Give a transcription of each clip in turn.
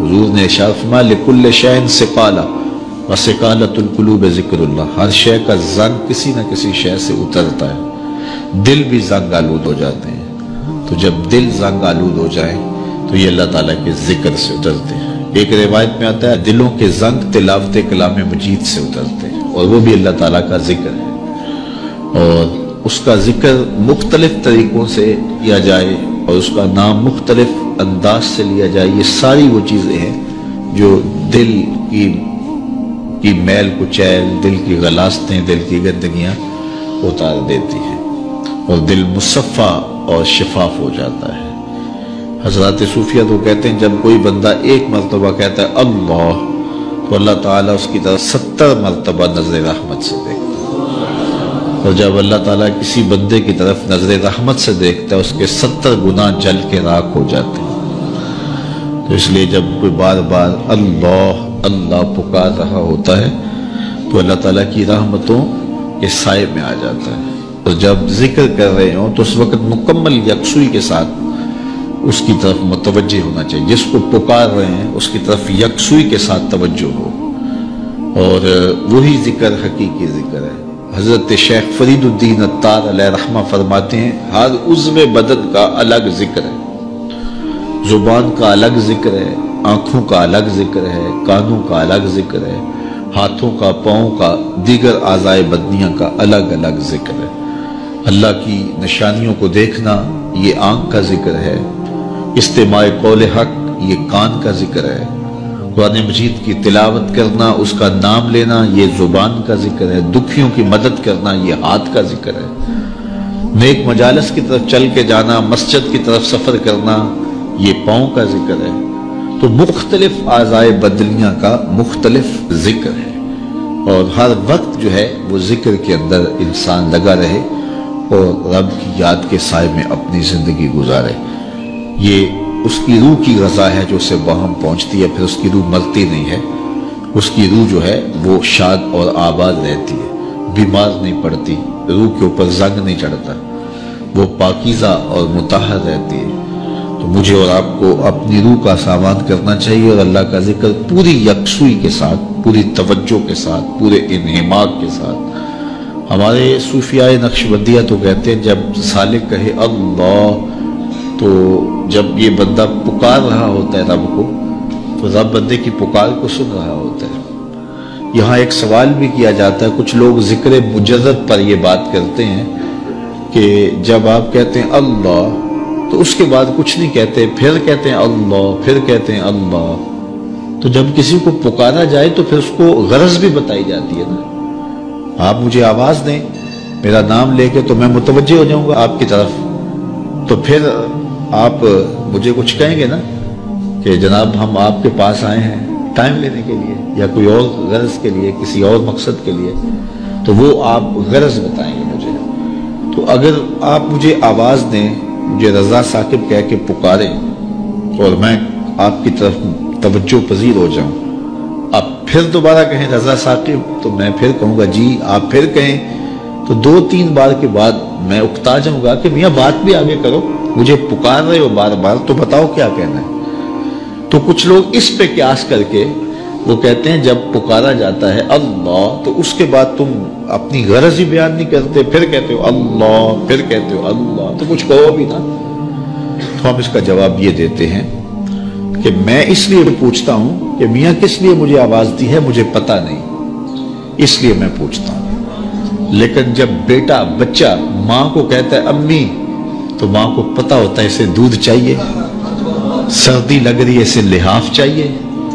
حضور نے ارشاد فرمایا لکل شیء سقالہ وسقالۃ القلوب ذکر اللہ، ہر شے کا زنگ کسی نہ کسی شے سے اترتا ہے، دل بھی زنگ آلود ہو جاتے ہیں، تو جب دل زنگ آلود ہو جائے تو یہ اللہ تعالیٰ کے ذکر سے اترتے ہیں۔ ایک روایت میں آتا ہے دلوں کے زنگ تلاوت کلام مجید سے اترتے ہیں، اور وہ بھی اللہ تعالیٰ کا ذکر ہے، اور اس کا ذکر مختلف طریقوں سے کیا جائے اور اس کا نام مختلف انداز سے لیا جائے، یہ ساری وہ چیزیں ہیں جو دل کی میل کچیل، دل کی غلاستیں، دل کی گندگیاں اتار دیتی ہیں اور دل مصفہ اور شفاف ہو جاتا ہے۔ حضرات صوفیہ تو کہتے ہیں جب کوئی بندہ ایک مرتبہ کہتا ہے اللہ، تو اللہ تعالیٰ اس کی طرف 70 مرتبہ نظر رحمت سے دیکھتا ہے، اور جب اللہ تعالیٰ کسی بندے کی طرف نظر رحمت سے دیکھتا ہے اس کے 70 گناہ جل کے راکھ ہو جاتے ہیں۔ تو اس لیے جب کوئی بار بار اللہ اللہ پکار رہا ہوتا ہے تو اللہ تعالیٰ کی رحمتوں کے سائے میں آ جاتا ہے، اور جب ذکر کر رہے ہوں تو اس وقت مکمل یکسوئی کے ساتھ اس کی طرف متوجہ ہونا چاہیے، جس کو پکار رہے ہیں اس کی طرف یکسوئی کے ساتھ توجہ ہو، اور وہی ذکر حقیقی ذکر ہے۔ حضرت شیخ فرید الدین عطار علیہ رحمہ فرماتے ہیں ہر عضو بدن کا الگ ذکر ہے، زبان کا الگ ذکر ہے، آنکھوں کا الگ ذکر ہے، کانوں کا الگ ذکر ہے، ہاتھوں کا، پاؤں کا، دیگر اعضائے بدنیاں کا الگ الگ ذکر ہے۔ اللہ کی نشانیوں کو دیکھنا یہ آنکھ کا ذکر ہے، استماع قول حق یہ کان کا ذکر ہے، قرآن مجید کی تلاوت کرنا، اس کا نام لینا یہ زبان کا ذکر ہے، دکھیوں کی مدد کرنا یہ ہاتھ کا ذکر ہے، نیک مجالس کی طرف چل کے جانا، مسجد کی طرف سفر کرنا یہ پاؤں کا ذکر ہے۔ تو مختلف اعضائے بدنیاں کا مختلف ذکر ہے، اور ہر وقت جو ہے وہ ذکر کے اندر انسان لگا رہے اور رب کی یاد کے سائے میں اپنی زندگی گزارے۔ یہ اس کی روح کی غذا ہے جو اسے باہم پہنچتی ہے، پھر اس کی روح مرتی نہیں ہے، اس کی روح جو ہے وہ شاد اور آباد رہتی ہے، بیمار نہیں پڑتی، روح کے اوپر زنگ نہیں چڑھتا، وہ پاکیزہ اور مطہر رہتی ہے۔ تو مجھے اور آپ کو اپنی روح کا سامان کرنا چاہیے اور اللہ کا ذکر پوری یکسوئی کے ساتھ، پوری توجہ کے ساتھ، پورے انہماک کے ساتھ۔ ہمارے صوفیاء نقشبندیہ تو کہتے ہیں جب سالک کہے اللہ، تو جب یہ بندہ پکار رہا ہوتا ہے رب کو، تو رب بندے کی پکار کو سن رہا ہوتا ہے۔ یہاں ایک سوال بھی کیا جاتا ہے، کچھ لوگ ذکر مجرد پر یہ بات کرتے ہیں کہ جب آپ کہتے ہیں اللہ تو اس کے بعد کچھ نہیں کہتے، پھر کہتے ہیں اللہ، پھر کہتے ہیں اللہ، تو جب کسی کو پکارا جائے تو پھر اس کو غرض بھی بتائی جاتی ہے نا۔ آپ مجھے آواز دیں، میرا نام لے کے، تو میں متوجہ ہو جاؤں گا آپ کی طرف، تو پھر آپ مجھے کچھ کہیں گے نا کہ جناب ہم آپ کے پاس آئے ہیں ٹائم لینے کے لیے یا کوئی اور غرض کے لیے، کسی اور مقصد کے لیے، تو وہ آپ غرض بتائیں گے مجھے۔ تو اگر آپ مجھے آواز دیں، مجھے رضا ثاقب کہہ کے پکاریں اور میں آپ کی طرف توجہ پذیر ہو جاؤں، آپ پھر دوبارہ کہیں رضا ثاقب، تو میں پھر کہوں گا جی، آپ پھر کہیں، تو 2-3 بار کے بعد میں اکتا جاؤں گا کہ میاں بات بھی آگے کرو، مجھے پکار رہے ہو بار بار تو بتاؤ کیا کہنا ہے۔ تو کچھ لوگ اس پہ قیاس کر کے وہ کہتے ہیں جب پکارا جاتا ہے اللہ تو اس کے بعد تم اپنی غرض ہی بیان نہیں کرتے، پھر کہتے ہو اللہ، پھر کہتے ہو اللہ، تو کچھ کہو بھی نا۔ تو ہم اس کا جواب یہ دیتے ہیں کہ میں اس لیے پوچھتا ہوں کہ میاں کس لیے مجھے آواز دی ہے مجھے پتہ نہیں، اس لیے میں پوچھتا ہوں۔ لیکن جب بیٹا، بچہ ماں کو کہتا ہے امی، تو ماں کو پتہ ہوتا ہے اسے دودھ چاہیے، سردی لگ رہی ہے اسے لحاف چاہیے،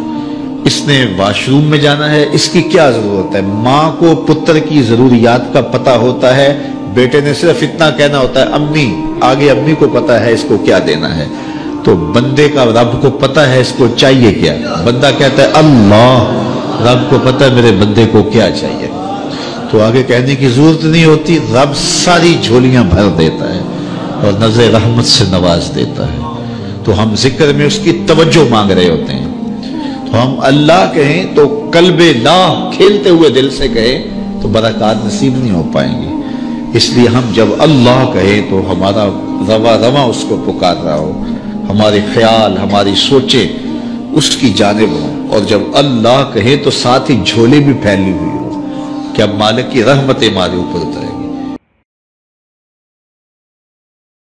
اس نے واش روم میں جانا ہے، اس کی کیا ضرورت ہے۔ ماں کو پتر کی ضروریات کا پتہ ہوتا ہے، بیٹے نے صرف اتنا کہنا ہوتا ہے امی، آگے امی کو پتہ ہے اس کو کیا دینا ہے۔ تو بندے کا رب کو پتہ ہے اس کو چاہیے کیا، بندہ کہتا ہے اللہ، رب کو پتہ ہے میرے بندے کو کیا چاہیے، تو آگے کہنے کی ضرورت نہیں ہوتی، رب ساری جھولیاں بھر دیتا ہے اور نظر رحمت سے نواز دیتا ہے۔ تو ہم ذکر میں اس کی توجہ مانگ رہے ہوتے ہیں، تو ہم اللہ کہیں تو قلب لا کھیلتے ہوئے دل سے کہیں تو برکات نصیب نہیں ہو پائیں گی۔ اس لیے ہم جب اللہ کہیں تو ہمارا رواں رواں اس کو پکار رہا ہو، ہمارے خیال، ہماری سوچیں اس کی جانب ہوں، اور جب اللہ کہے تو ساتھ ہی جھولے بھی پھیلی ہوئی ہو کہ اب مالک کی رحمت ہمارے اوپر اترے گی۔